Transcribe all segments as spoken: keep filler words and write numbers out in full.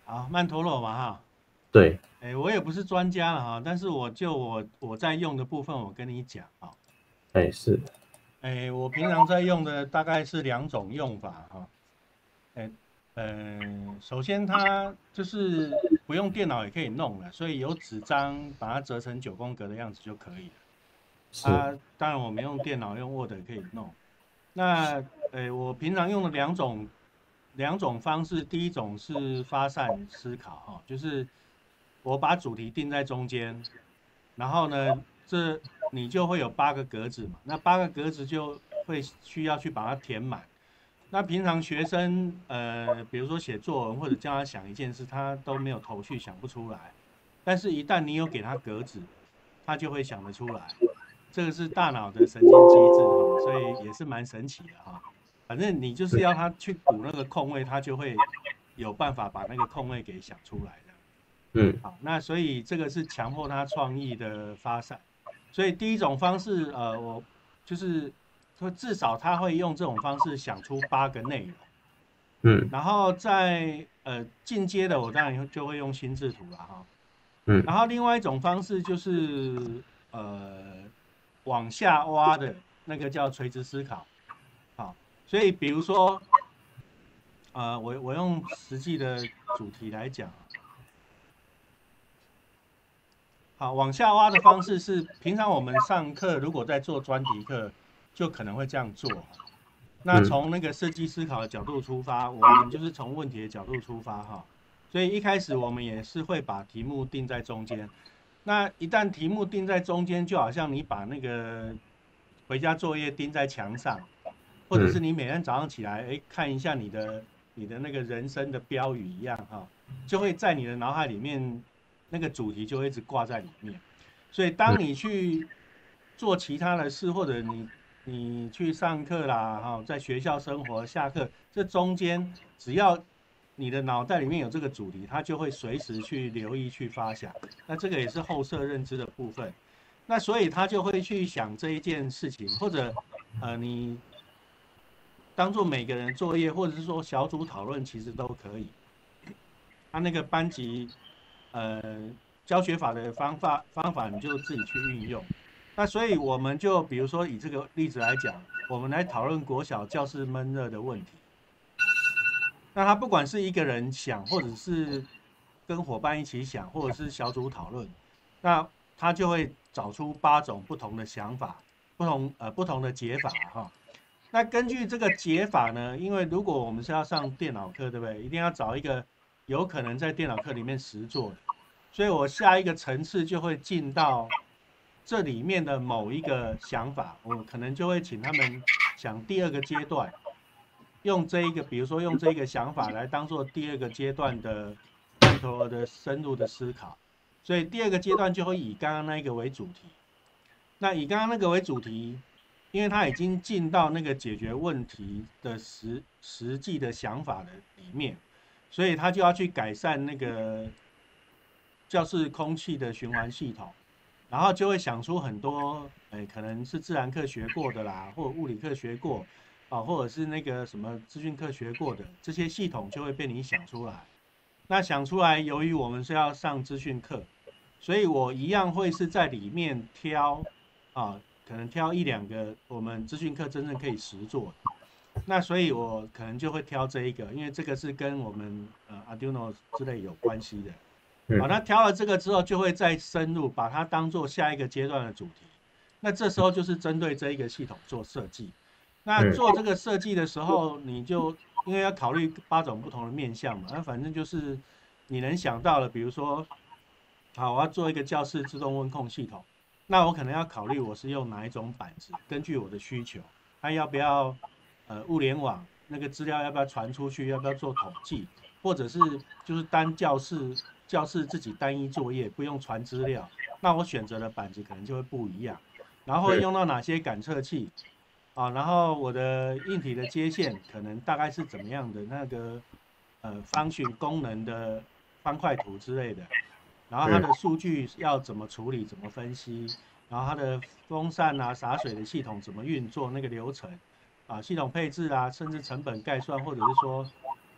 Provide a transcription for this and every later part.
好，曼陀罗嘛哈， 对， 哎，我也不是专家了哈，但是我就我我在用的部分，我跟你讲啊， 哎是， 哎，我平常在用的大概是两种用法哈，哎，呃，首先它就是不用电脑也可以弄了，所以有纸张把它折成九宫格的样子就可以了。 是， 啊，当然我们用电脑用 Word 也可以弄。那呃，我平常用的两种两种方式，第一种是发散思考哈，就是我把主题定在中间，然后呢，这你就会有八个格子嘛，那八个格子就会需要去把它填满。那平常学生呃，比如说写作文或者叫他想一件事，他都没有头绪，想不出来。但是，一旦你有给他格子，他就会想得出来。这个是大脑的神经机制哈，所以也是蛮神奇的哈。反正你就是要他去补那个空位，他就会有办法把那个空位给想出来的。 嗯好，那所以这个是强迫他创意的发散。所以第一种方式，呃，我就是说至少他会用这种方式想出八个内容。 嗯然后在呃进阶的，我当然就会用心智图了哈。 嗯， 然后另外一种方式就是呃往下挖的那个叫垂直思考。好，所以比如说呃我我用实际的主题来讲啊，好，往下挖的方式是平常我们上课如果在做专题课，就可能会这样做。那嗯从那个设计思考的角度出发，我们就是从问题的角度出发哈。所以一开始我们也是会把题目定在中间。那一旦题目定在中间，就好像你把那个回家作业钉在墙上，或者是嗯你每天早上起来，哎，看一下你的你的那个人生的标语一样哈，就会在你的脑海里面那个主题就会一直挂在里面。所以当你去做其他的事，或者你你去上课啦，哈，在学校生活下课，这中间只要你的脑袋里面有这个主题，它就会随时去留意去发想。那这个也是后设认知的部分。那所以他就会去想这一件事情，或者呃，你当做每个人作业，或者是说小组讨论，其实都可以。他那个班级呃教学法的方法方法，你就自己去运用。那所以我们就比如说以这个例子来讲，我们来讨论国小教室闷热的问题。那他不管是一个人想，或者是跟伙伴一起想，或者是小组讨论，那他就会找出八种不同的想法，不同呃不同的解法哈。那根据这个解法呢，因为如果我们是要上电脑课，对不对？一定要找一个有可能在电脑课里面实做的，所以我下一个层次就会进到这里面的某一个想法，我可能就会请他们想第二个阶段，用这一个，比如说用这一个想法来当做第二个阶段的曼陀罗的深入的思考，所以第二个阶段就会以刚刚那一个为主题。那以刚刚那个为主题，因为他已经进到那个解决问题的实实际的想法的里面，所以他就要去改善那个教室空气的循环系统，然后就会想出很多，哎，可能是自然课学过的啦，或者物理课学过，啊，或者是那个什么资讯课学过的，这些系统就会被你想出来。那想出来，由于我们是要上资讯课，所以我一样会是在里面挑啊，可能挑一两个我们资讯课真正可以实做的。那所以我可能就会挑这一个，因为这个是跟我们呃 Arduino 之类有关系的。好，那嗯挑了这个之后，就会再深入把它当做下一个阶段的主题。那这时候就是针对这一个系统做设计。那嗯做这个设计的时候，你就因为要考虑八种不同的面向嘛，那反正就是你能想到了，比如说，好，我要做一个教室自动温控系统，那我可能要考虑我是用哪一种板子，根据我的需求，它要不要呃物联网那个资料要不要传出去，要不要做统计，或者是就是单教室教室自己单一作业不用传资料，那我选择的板子可能就会不一样，然后会嗯用到哪些感测器啊，然后我的硬体的接线可能大概是怎么样的那个呃方形功能的方块图之类的，然后它嗯的数据要怎么处理、怎么分析，然后它的风扇啊、洒水的系统怎么运作那个流程啊，系统配置啊，甚至成本概算，或者是说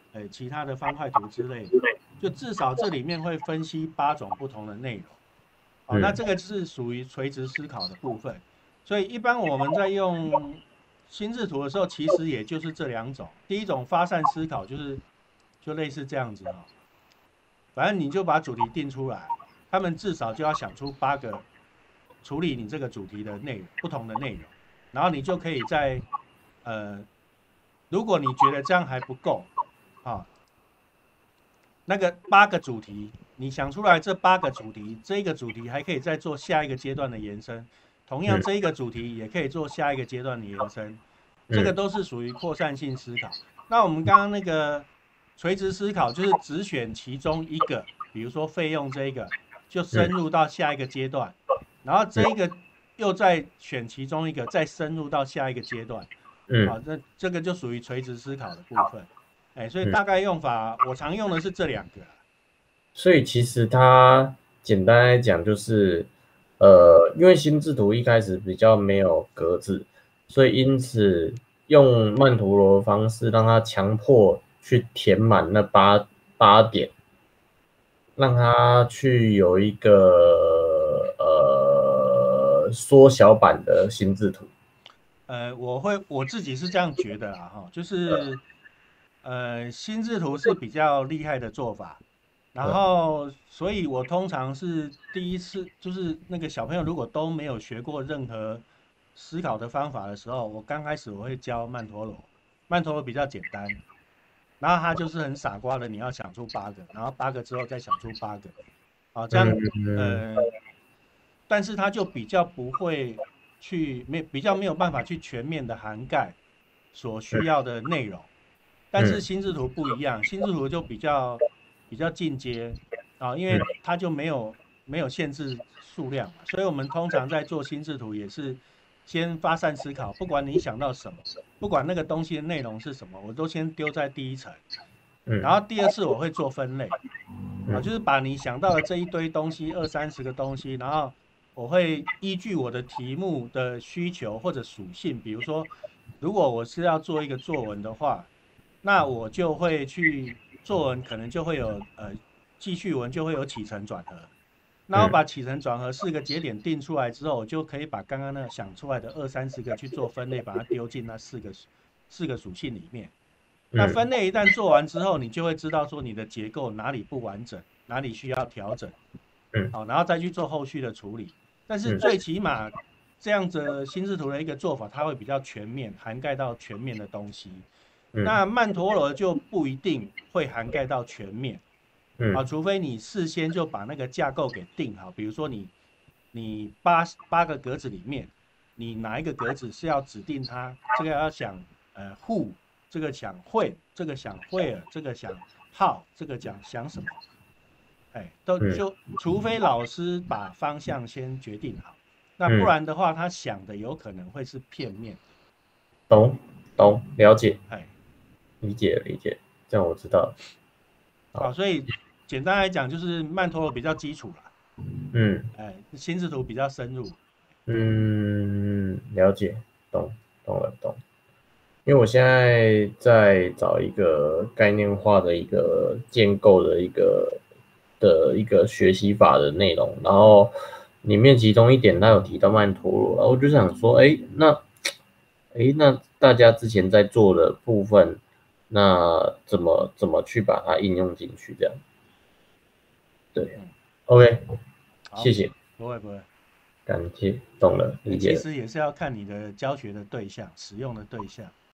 呃其他的方块图之类的，就至少这里面会分析八种不同的内容。好，那这个是属于垂直思考的部分。所以一般我们在用心智图的时候，其实也就是这两种。第一种发散思考就是就类似这样子哈，反正你就把主题定出来，他们至少就要想出八个处理你这个主题的内容，不同的内容，然后你就可以在呃，如果你觉得这样还不够啊，那个八个主题，你想出来这八个主题，这一个主题还可以再做下一个阶段的延伸，同样这一个主题也可以做下一个阶段的延伸，这个都是属于扩散性思考。那我们刚刚那个垂直思考就是只选其中一个，比如说费用这一个，就深入到下一个阶段，然后这一个又再选其中一个，再深入到下一个阶段。嗯，好，这这个就属于垂直思考的部分。哎，所以大概用法，我常用的是这两个。 所以其实它简单来讲就是，呃，因为心智图一开始比较没有格子，所以因此用曼陀罗的方式让它强迫去填满那八八点，让它去有一个呃缩小版的心智图。 呃，我会我自己是这样觉得啊，哈，就是呃心智图是比较厉害的做法。然后，所以我通常是第一次，就是那个小朋友如果都没有学过任何思考的方法的时候，我刚开始我会教曼陀罗，曼陀罗比较简单，然后他就是很傻瓜的，你要想出八个，然后八个之后再想出八个，啊，这样，呃，但是他就比较不会去没比较没有办法去全面的涵盖所需要的内容，但是心智图不一样，心智图就比较。比较进阶啊，因为它就没有没有限制数量嘛，所以我们通常在做心智图也是先发散思考，不管你想到什么，不管那个东西的内容是什么，我都先丢在第一层，然后第二次我会做分类，啊，就是把你想到的这一堆东西，二三十个东西，然后我会依据我的题目的需求或者属性，比如说，如果我是要做一个作文的话，那我就会去。作文可能就会有呃记叙文就会有起承转合，那我把起承转合四个节点定出来之后，我就可以把刚刚那个想出来的二三十个去做分类，把它丢进那四个四个属性里面。那分类一旦做完之后，你就会知道说你的结构哪里不完整，哪里需要调整，好，然后再去做后续的处理。但是最起码这样子心智图的一个做法，它会比较全面，涵盖到全面的东西。那曼陀罗就不一定会涵盖到全面，啊，除非你事先就把那个架构给定好，比如说你你八八个格子里面，你哪一个格子是要指定它，这个要想呃 who， 这个想会，这个想 where， 这个想 how， 这个讲想什么，哎，都就除非老师把方向先决定好，那不然的话，他想的有可能会是片面。 懂懂了解， 哎。 理解理解，这样我知道了。 好，所以简单来讲，就是曼陀罗比较基础啦。嗯，哎，心智图比较深入。 嗯，了解，懂懂了懂。因为我现在在找一个概念化的一个建构的一个的一个学习法的内容，然后里面其中一点它有提到曼陀罗，然后我就想说，哎，那哎那大家之前在做的部分。那怎么怎么去把它应用进去？这样，对、嗯、，OK， 谢谢， 不会不会， 感谢，懂了，理解了。 其实也是要看你的教学的对象、使用的对象。